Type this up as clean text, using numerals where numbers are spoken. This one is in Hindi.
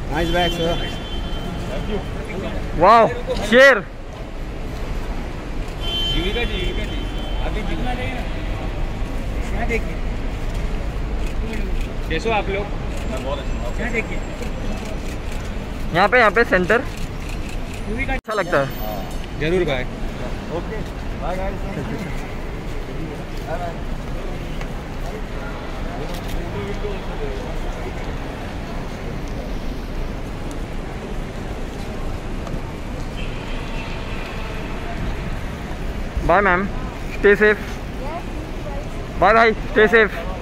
Nice bag sir. वाह शेर। जीविका जी अभी जितना देखिए देखिए कैसे हो आप लोग? बहुत अच्छा देखिए यहाँ पे सेंटर अच्छा लगता है। जरूर भाई। Okay bye guys. Bye bye. Bye ma'am, stay safe. Bye bye, stay safe.